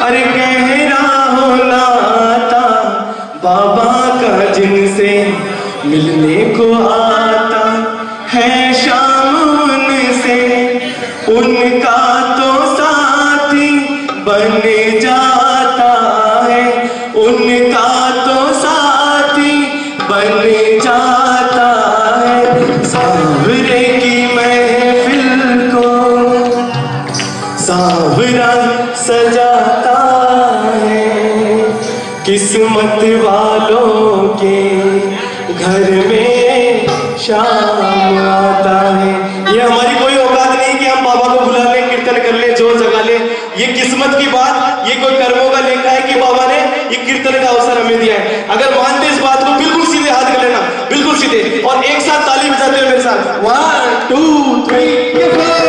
अरे गहरा हो नाता बाबा का जिनसे मिलने को आता है शाम उनसे, उनका तो साथी बन जाता है, उनका तो साथी बन जाता है। सांवरे की महफिल को सांवरा सजाता है, किस्मत वालों के घर में शाम आता है। ये हमारी कोई औकात नहीं कि हम बाबा को बुला लें, कीर्तन कर लें, जोर जगा लें। ये किस्मत की बात, ये कोई कर्मों का लेखा है कि बाबा ने ये कीर्तन का अवसर हमें दिया है। अगर मानते इस बात को, बिल्कुल सीधे हाथ कर लेना, बिल्कुल सीधे, और एक साथ ताली बजाते हुए मेरे साथ 1 2 3।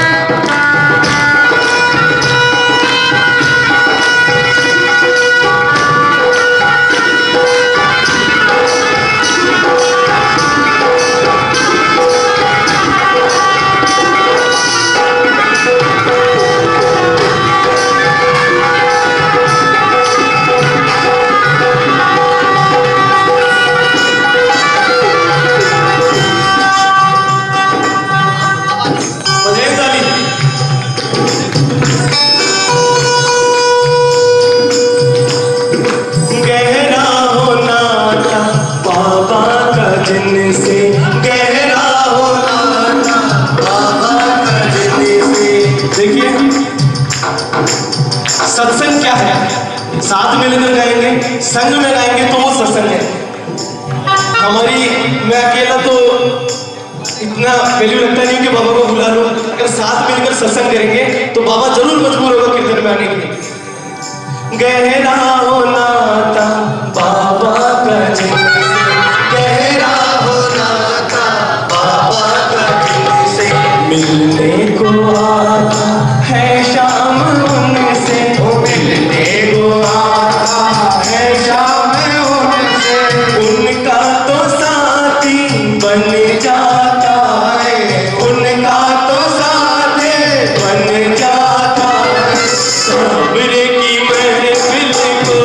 सत्संग क्या है? साथ मिलकर गाएंगे, संग में गाएंगे तो वो सत्संग है। हमारी, मैं अकेला तो इतना वैल्यू लगता नहीं कि बाबा को बुला लो। अगर साथ मिलकर सत्संग करेंगे तो बाबा जरूर मजबूर होगा कीर्तन में आने के लिए। गहरा हो नाता बाबा का जिनसे, गहरा हो नाता बाबा का जिनसे, मिलने को आता है शाम उनसे, मिलने को आता है शाम उनसे, उनका तो साथी बन जाता है, उनका तो साथी बन जाता है। सांवरे की महफिल को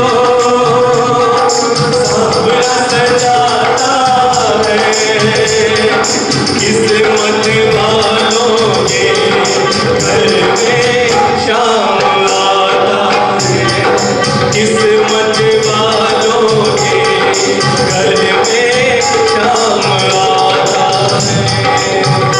सांवरा सजाता है, किस्मत वालों के घर में शाम आता है, किस्मत वालों के घर में शाम आता है।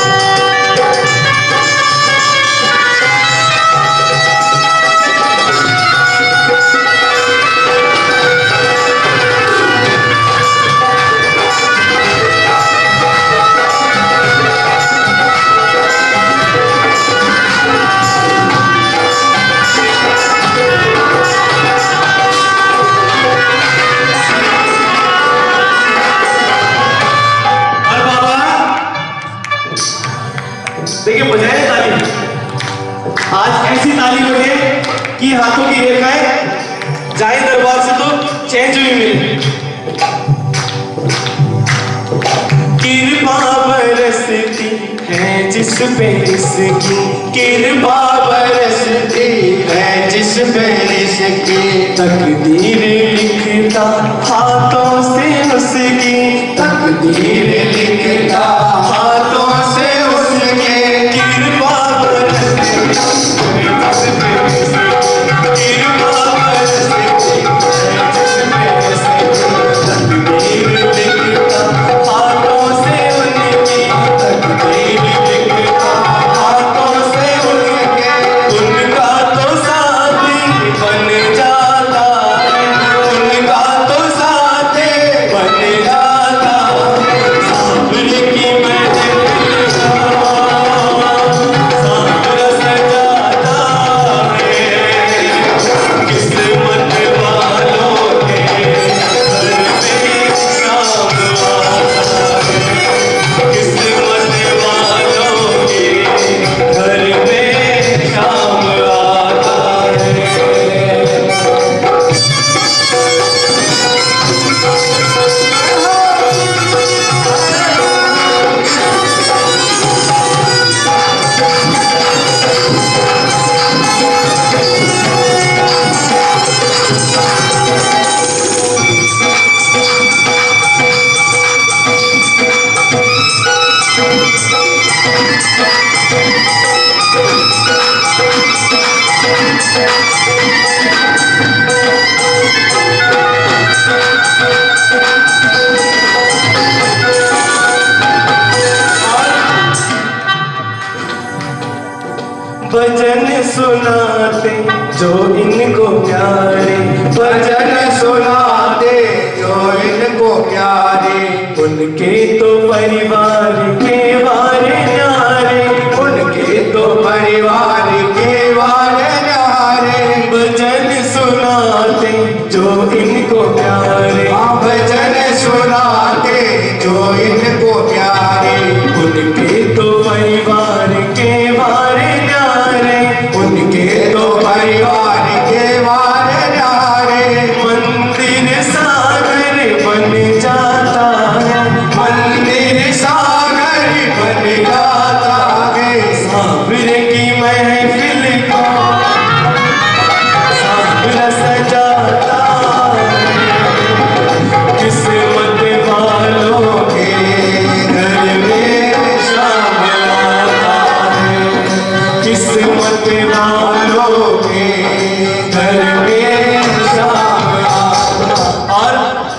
देखिए बजाए ताली, आज ऐसी ताली बजे कि हाथों की रेखाएं जाए दरबार से तो चेंज भी मिले। कृपा बरसती है जिस पे इसकी, कृपा बरसती है जिस पे इसकी, तकदीर लिखता हाथों से उसकी, तकदीर लिखता हाथों से उसके, कृपा बरसती है जिस पे इसकी, कृपा बरसती है जिस पे इसकी, तकदीर लिखता हाथों से उनकी, तकदीर लिखता हाथों से उनके, उनका तो साथी बन जाता है, उनका तो साथी बन जाता है। सांवरे की महफिल भजन सुनाते जो इनको प्यारे, भजन सुनाते जो इनको प्यारे, उनके तो परिवार के वारे न्यारे, उनके तो परिवार के वारे न्यारे, भजन सुनाते जो इनको प्यारे, भजन सुनाते जो इनको प्यारे, उनके तो परिवार के वारे न्यारे, उनके तो परिवार के वारे न्यारे, मंदिर सागर बन जाता है, मंदिर सागर बन जाता है, साबिर की महफिल को साबिर सजाता है, किस्मत वालों के घर में शाम आता है, किस्मत वालों के घर में शाम आता। और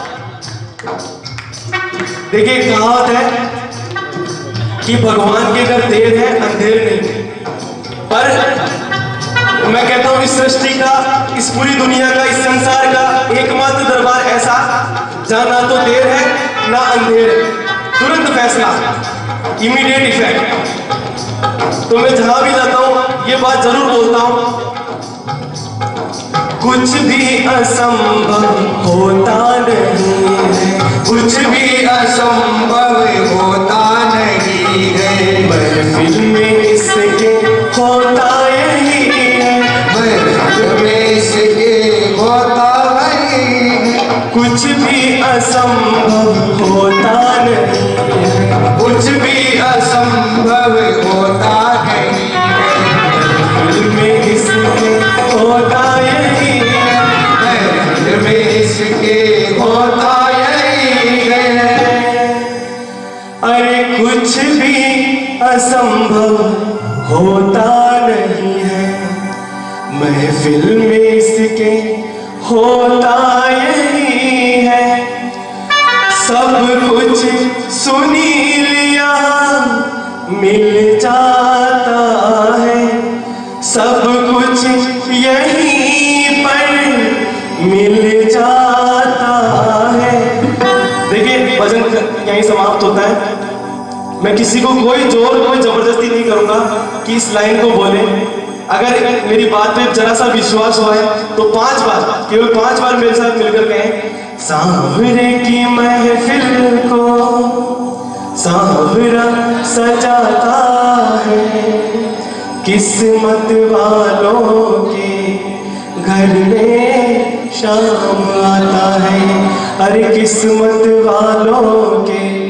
देखिए कहावत है कि भगवान के घर देर है अंधेर नहीं, पर मैं कहता हूं इस सृष्टि का, इस पूरी दुनिया का, इस संसार का एकमात्र दरबार ऐसा जहां ना तो देर है ना अंधेर है, तुरंत फैसला, इमीडिएट इफेक्ट। तो मैं जहां भी जाता हूं ये बात जरूर बोलता हूं, कुछ भी असंभव होता नहीं है, कुछ भी असंभव होता नहीं है, महफिल में इसके होता यही है, महफिल में इसके होता वही है, कुछ भी असंभव होता नहीं है, कुछ भी असंभव होता नहीं है, महफिल में इसके होता यही है, महफिल में इसके होता यही है, अरे कुछ भी असंभव होता नहीं है, महफिल में इसके होता यही है, सब कुछ सुनी लिया मिल जाता है, सब कुछ यहीं पर मिल जाता है। देखिए भजन यहीं समाप्त होता है। मैं किसी को कोई जोर कोई जबरदस्ती नहीं करूंगा कि इस लाइन को बोले। अगर मेरी बात पे जरा सा विश्वास हुआ है तो 5 बार, केवल 5 बार मेरे साथ मिलकर कहें, सांवरे की महफिल को सांवरा सजाता है, किस्मत वालों के घर में शाम आता है, अरे किस्मत वालों के